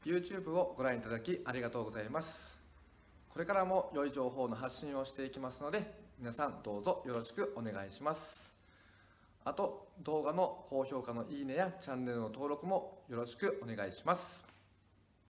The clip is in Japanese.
YouTube をご覧いただきありがとうございます。これからも良い情報の発信をしていきますので、皆さんどうぞよろしくお願いします。あと、動画の高評価のいいねやチャンネルの登録もよろしくお願いします。